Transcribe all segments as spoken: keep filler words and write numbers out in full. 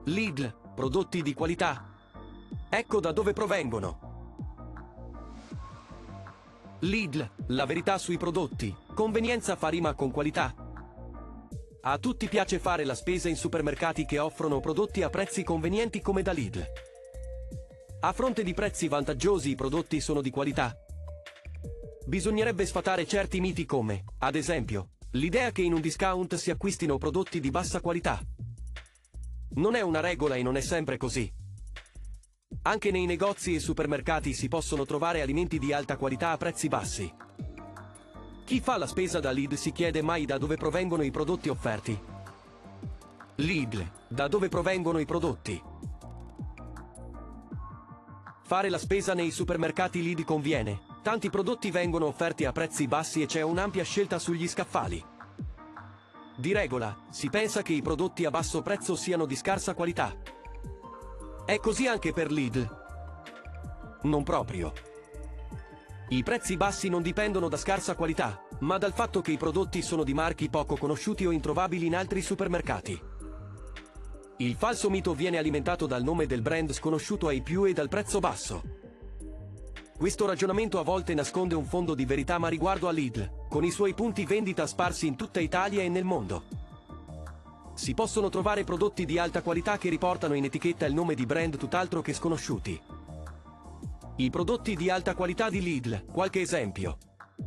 Lidl, prodotti di qualità. Ecco da dove provengono. Lidl, la verità sui prodotti. Convenienza fa rima con qualità. A tutti piace fare la spesa in supermercati che offrono prodotti a prezzi convenienti come da Lidl. A fronte di prezzi vantaggiosi i prodotti sono di qualità. Bisognerebbe sfatare certi miti come, ad esempio, l'idea che in un discount si acquistino prodotti di bassa qualità. Non è una regola e non è sempre così. Anche nei negozi e supermercati si possono trovare alimenti di alta qualità a prezzi bassi. Chi fa la spesa da Lidl si chiede mai da dove provengono i prodotti offerti. Lidl, da dove provengono i prodotti? Fare la spesa nei supermercati Lidl conviene. Tanti prodotti vengono offerti a prezzi bassi e c'è un'ampia scelta sugli scaffali. Di regola, si pensa che i prodotti a basso prezzo siano di scarsa qualità. È così anche per Lidl? Non proprio. I prezzi bassi non dipendono da scarsa qualità, ma dal fatto che i prodotti sono di marchi poco conosciuti o introvabili in altri supermercati. Il falso mito viene alimentato dal nome del brand sconosciuto ai più e dal prezzo basso. Questo ragionamento a volte nasconde un fondo di verità ma riguardo a Lidl, con i suoi punti vendita sparsi in tutta Italia e nel mondo. Si possono trovare prodotti di alta qualità che riportano in etichetta il nome di brand tutt'altro che sconosciuti. I prodotti di alta qualità di Lidl, qualche esempio.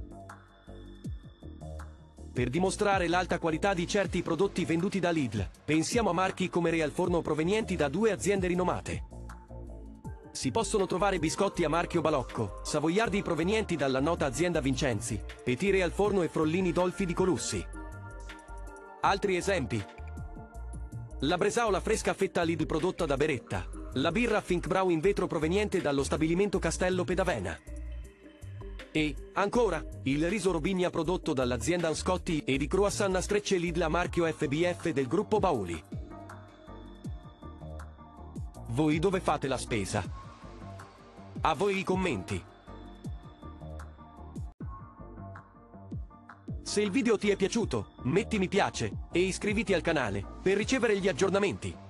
Per dimostrare l'alta qualità di certi prodotti venduti da Lidl, pensiamo a marchi come Real Forno provenienti da due aziende rinomate. Si possono trovare biscotti a marchio Balocco, savoiardi provenienti dalla nota azienda Vincenzi, Petit Real Forno e Frollini Dolfi di Colussi. Altri esempi. La bresaola fresca fetta Lidl prodotta da Beretta, la birra Think Brau in vetro proveniente dallo stabilimento Castello Pedavena. E, ancora, il riso Robigna prodotto dall'azienda Anscotti e di croissant a strecce Lidl a marchio F B F del gruppo Bauli. Voi dove fate la spesa? A voi i commenti. Se il video ti è piaciuto, metti mi piace e iscriviti al canale per ricevere gli aggiornamenti.